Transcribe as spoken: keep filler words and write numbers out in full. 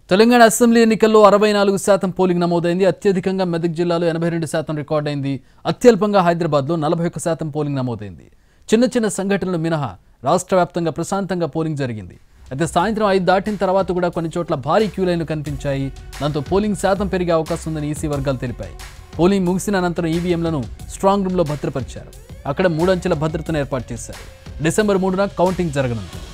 Telangana assembly ఎన్నికల్లో అరవై నాలుగు శాతం పోలింగ్ నమోదైంది. అత్యధికంగా మెదక్ జిల్లాలో ఎనభై రెండు శాతం రికార్డ్ అయింది. అత్యల్పంగా హైదరాబాద్లో నలభై ఒక్క శాతం పోలింగ్ నమోదైంది. చిన్న చిన్న సంఘటనలు మినహా రాష్ట్ర వ్యాప్తంగా ప్రశాంతంగా పోలింగ్ జరిగింది. అయితే సాయంత్రం ఐదు దాటిన తర్వాత కూడా కొన్ని చోట్ల భారీ క్యూ లైన్లు కనిపించాయి. దాంతో పోలింగ్ శాతం పెరిగే అవకాశం ఉందని ఈసీ వర్గాలు తెలిపాయి. పోలింగ్ ముగిసిన అనంతరం ఈవీఎంలను స్ట్రాంగ్ రూమ్లో భద్రపరిచారు. అక్కడ మూడంచెల భద్రతను ఏర్పాటు చేశారు. డిసెంబర్ మూడున కౌంటింగ్ జరగనుంది.